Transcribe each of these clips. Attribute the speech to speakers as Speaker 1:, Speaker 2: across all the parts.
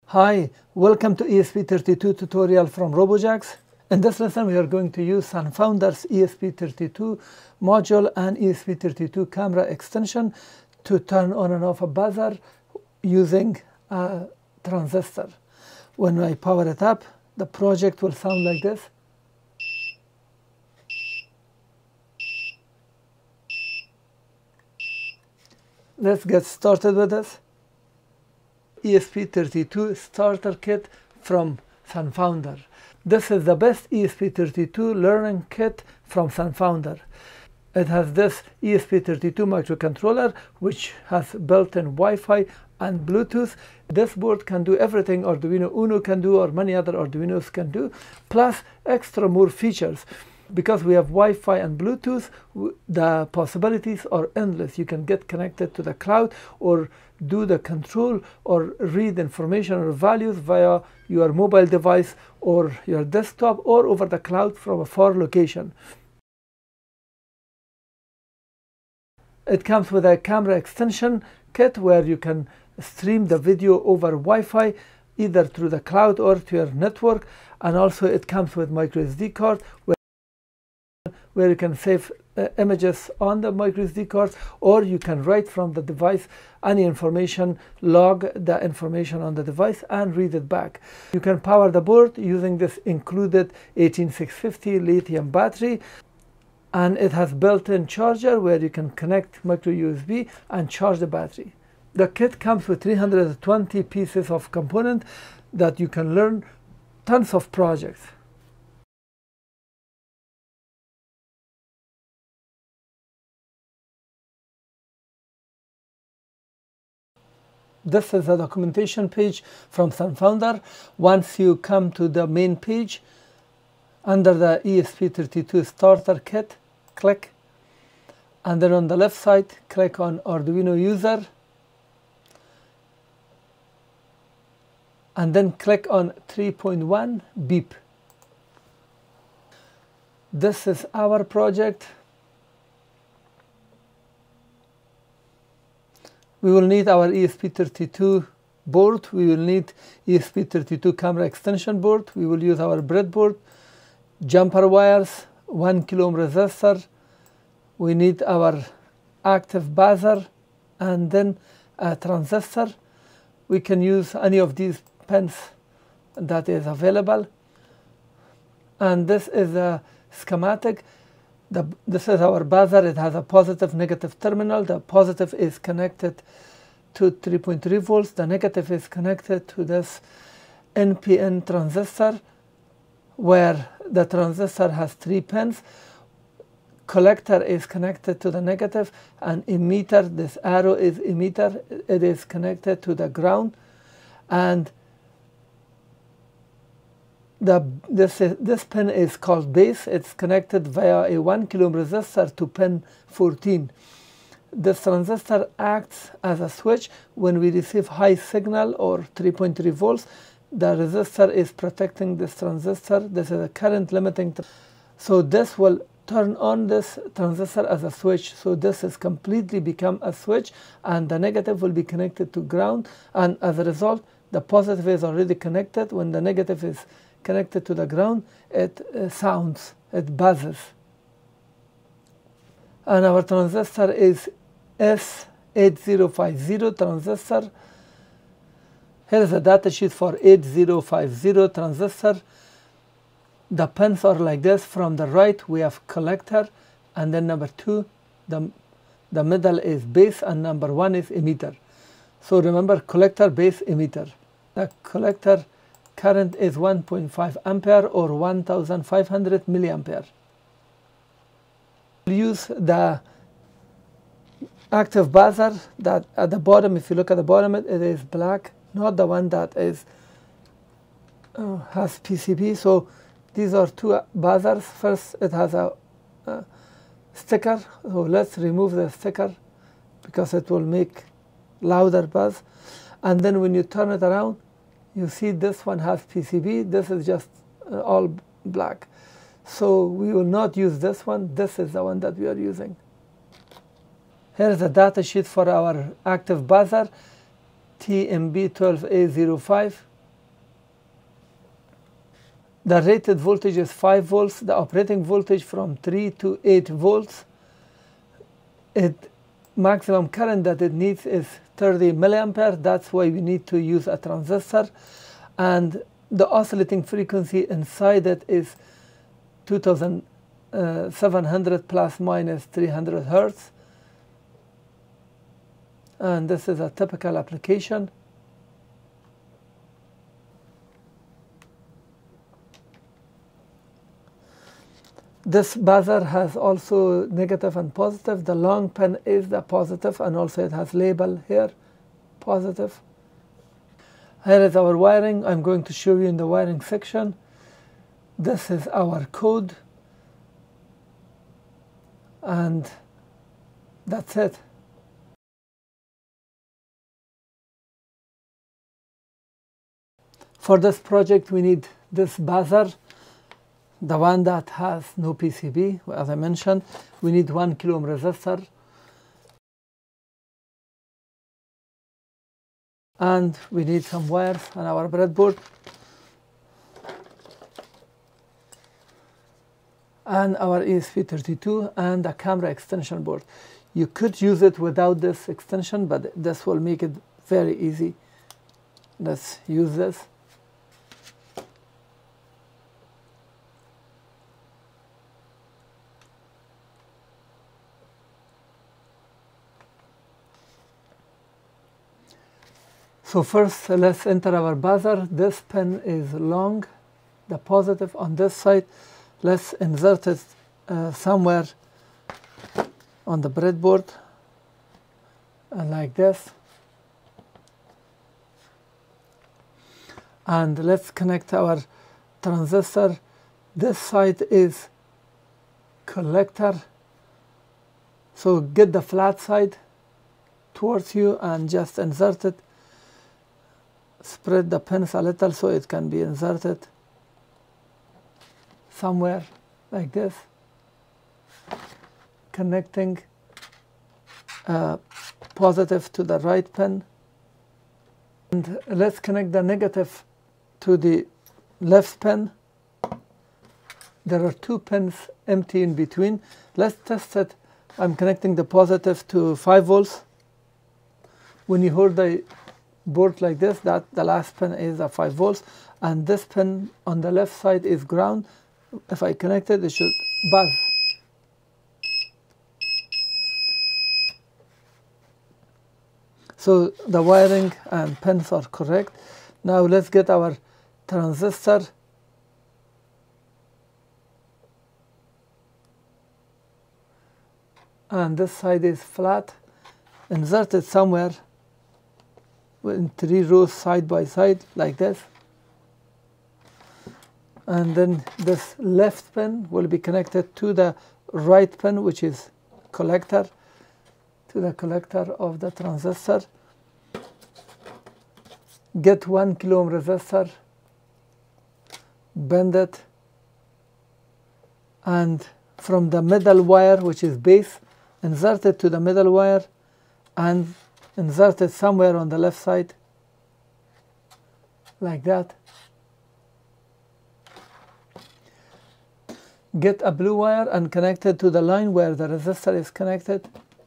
Speaker 1: Hi, welcome to ESP32 tutorial from Robojax. In this lesson we are going to use SunFounder's ESP32 module and ESP32 camera extension to turn on and off a buzzer using a transistor. When I power it up, the project will sound like this. Let's get started with this. ESP32 starter kit from SunFounder. This is the best ESP32 learning kit from SunFounder. It has this ESP32 microcontroller which has built-in Wi-Fi and Bluetooth. This board can do everything Arduino Uno can do or many other Arduinos can do, plus extra more features. Because we have Wi-Fi and Bluetooth, the possibilities are endless. You can get connected to the cloud or do the control or read information or values via your mobile device or your desktop or over the cloud from a far location. It comes with a camera extension kit where you can stream the video over Wi-Fi either through the cloud or to your network, and also it comes with micro SD card where you can save images on the micro SD card, or you can write from the device any information, log the information on the device and read it back. You can power the board using this included 18650 lithium battery, and it has built-in charger where you can connect micro USB and charge the battery. The kit comes with 320 pieces of component that you can learn tons of projects. This is a documentation page from SunFounder. Once you come to the main page, under the ESP32 starter kit, click, and then on the left side, click on Arduino user, and then click on 3.1 beep. This is our project. We will need our ESP32 board. We will need ESP32 camera extension board. We will use our breadboard, jumper wires, 1 kilo ohm resistor. We need our active buzzer and then a transistor. We can use any of these pins that is available. And this is a schematic. This is our buzzer. It has a positive negative terminal. The positive is connected to 3.3 volts. The negative is connected to this NPN transistor, where the transistor has 3 pins. Collector is connected to the negative, and emitter, this arrow is emitter. It is connected to the ground, and this pin is called base. It's connected via a 1 kilo ohm resistor to pin 14. This transistor acts as a switch. When we receive high signal or 3.3 volts, the resistor is protecting this transistor. This is a current limiting. So this will turn on this transistor as a switch. So this is completely become a switch, and the negative will be connected to ground. And as a result, the positive is already connected. When the negative is connected to the ground, it sounds, it buzzes. And our transistor is S8050 transistor. Here is a data sheet for 8050 transistor. The pins are like this. From the right we have collector, and then number 2, the middle is base, and number 1 is emitter. So remember, collector, base, emitter. The collector current is 1.5 ampere or 1500 milliampere. We'll use the active buzzer that at the bottom, if you look at the bottom, it is black, not the one that is has PCB. So these are 2 buzzers. First, it has a sticker. So let's remove the sticker because it will make louder buzz. And then when you turn it around, you see this one has PCB. This is just all black. So we will not use this one. This is the one that we are using. Here is a data sheet for our active buzzer, TMB12A05. The rated voltage is 5 volts. The operating voltage from 3 to 8 volts. Maximum current that it needs is 30 milliampere. That's why we need to use a transistor. And the oscillating frequency inside it is 2700 plus minus 300 hertz. And this is a typical application. This buzzer has also negative and positive. The long pin is the positive, and also it has label here, positive. Here is our wiring. I'm going to show you in the wiring section. This is our code, and that's it. For this project, we need this buzzer, the one that has no PCB, as I mentioned. We need 1 kilo ohm resistor. And we need some wires on our breadboard. And our ESP32 and a camera extension board. You could use it without this extension, but this will make it very easy. Let's use this. So first, let's enter our buzzer. This pin is long, the positive on this side. Let's insert it somewhere on the breadboard, like this. And let's connect our transistor. This side is collector. So get the flat side towards you and just insert it. Spread the pins a little so it can be inserted somewhere like this, connecting positive to the right pin. And let's connect the negative to the left pin. There are 2 pins empty in between. Let's test it. I'm connecting the positive to 5 volts. When you hold the board like this, that the last pin is a 5 volts, and this pin on the left side is ground. If I connect it, it should buzz. So the wiring and pins are correct. Now let's get our transistor. And this side is flat. Insert it somewhere in 3 rows side by side like this. And then this left pin will be connected to the right pin, which is collector, to the collector of the transistor. Get 1 kilo ohm resistor, bend it, and from the middle wire, which is base, insert it to the middle wire and insert it somewhere on the left side like that. Get a blue wire and connect it to the line where the resistor is connected.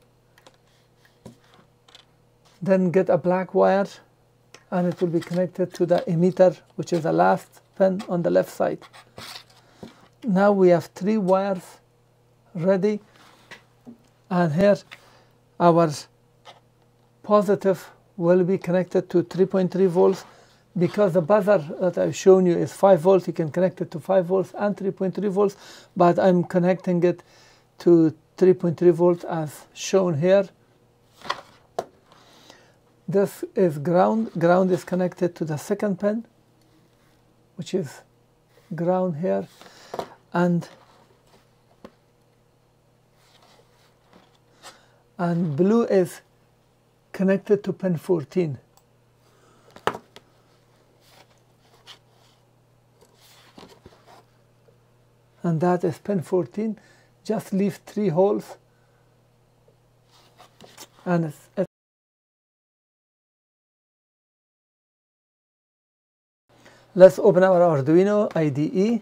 Speaker 1: Then get a black wire and it will be connected to the emitter, which is the last pin on the left side. Now we have 3 wires ready, and here our positive will be connected to 3.3 volts. Because the buzzer that I've shown you is 5 volts, you can connect it to 5 volts and 3.3 volts, but I'm connecting it to 3.3 volts as shown here. This is ground. Ground is connected to the second pin, which is ground here, and blue is connected to pin 14. And that is pin 14. Just leave 3 holes, and it's Let's open our Arduino IDE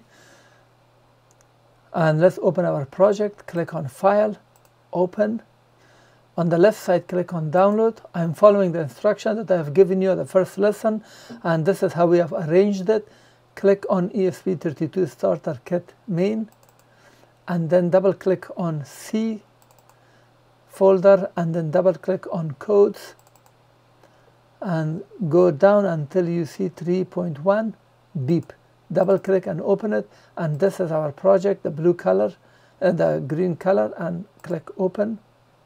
Speaker 1: and let's open our project. Click on File, Open. On the left side, click on Download. I'm following the instruction that I have given you at the first lesson, and this is how we have arranged it. Click on ESP32 Starter Kit Main, and then double click on C folder, and then double click on Codes, and go down until you see 3.1 beep. Double click and open it, and this is our project, the blue color and the green color, and click Open.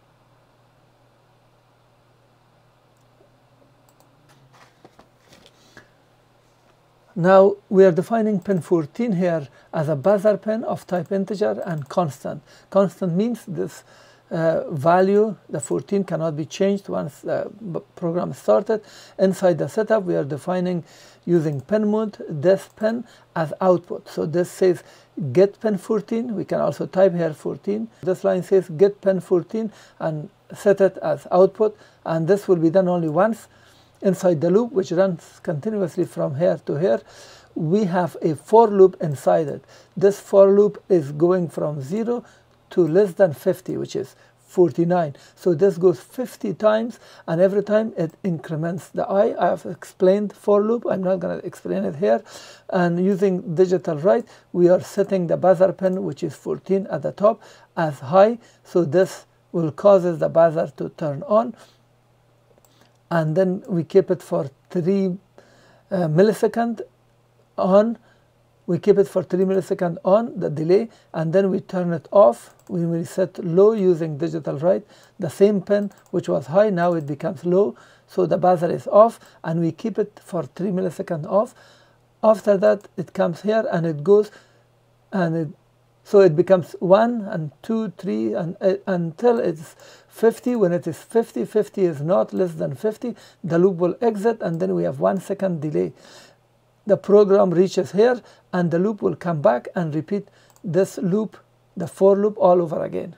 Speaker 1: Now we are defining pin 14 here as a buzzer pin of type integer and constant. Constant means this value, the 14, cannot be changed once the program started. Inside the setup, we are defining using pin mode this pin as output. So this says get pin 14. We can also type here 14. This line says get pin 14 and set it as output, and this will be done only once. Inside the loop, which runs continuously from here to here, we have a for loop inside it. This for loop is going from 0 to less than 50, which is 49. So this goes 50 times, and every time it increments the I. I have explained for loop. I'm not going to explain it here. And using digital write, we are setting the buzzer pin, which is 14 at the top, as high. So this will cause the buzzer to turn on. And then we keep it for 3 milliseconds on. We keep it for 3 milliseconds on, the delay, and then we turn it off. When we set low using digital write, the same pin which was high, now it becomes low, so the buzzer is off, and we keep it for 3 milliseconds off. After that, it comes here and it goes, and so it becomes 1 and 2, 3, and until it's 50. When it is 50, 50 is not less than 50, the loop will exit, and then we have 1 second delay. The program reaches here, and the loop will come back and repeat this loop, the for loop, all over again.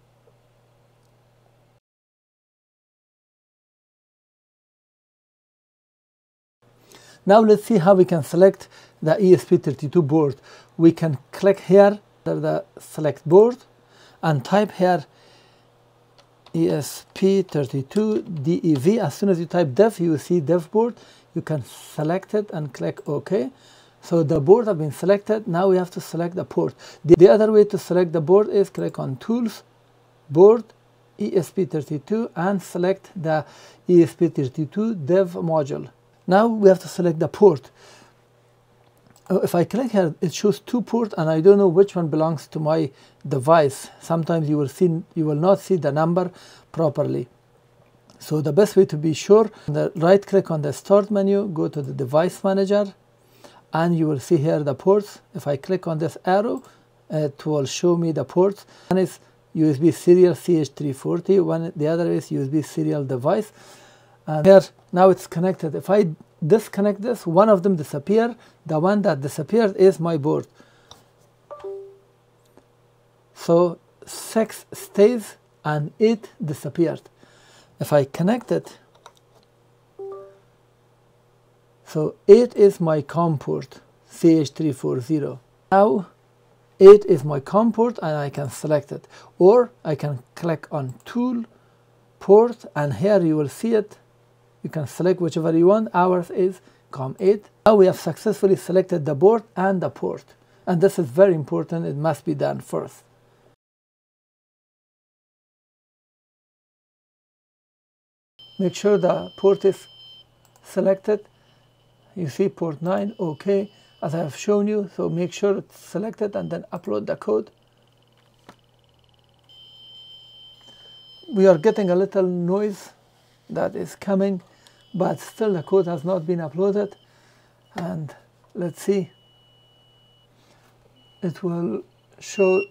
Speaker 1: Now let's see how we can select the ESP32 board. We can click here under the select board and type here ESP32 DEV. As soon as you type dev, you will see dev board. You can select it and click OK. So the board has been selected. Now we have to select the port. The other way to select the board is click on Tools, Board, ESP32, and select the ESP32 dev module. Now we have to select the port. If I click here, it shows 2 ports, and I don't know which one belongs to my device. Sometimes you will not see the number properly. So the best way to be sure, right click on the Start menu, go to the Device Manager, and you will see here the ports. If I click on this arrow, it will show me the ports. One is USB serial CH340, the other is USB serial device. And here, now it's connected. If I disconnect this, one of them disappears. The one that disappeared is my board. So 6 stays and 8 disappeared. If I connect it, so 8 is my COM port, CH340. Now 8 is my COM port, and I can select it. Or I can click on Tool, Port, and here you will see it. You can select whichever you want. Ours is COM8. Now we have successfully selected the board and the port. And this is very important. It must be done first. Make sure the port is selected. You see port 9, OK, as I have shown you. So make sure it's selected and then upload the code. We are getting a little noise that is coming, but still the code has not been uploaded. And let's see. It will show.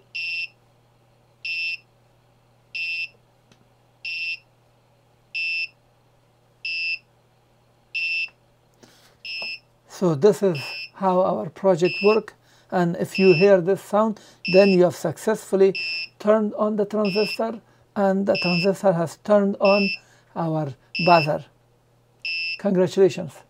Speaker 1: So this is how our project works, and if you hear this sound, then you have successfully turned on the transistor, and the transistor has turned on our buzzer. Congratulations.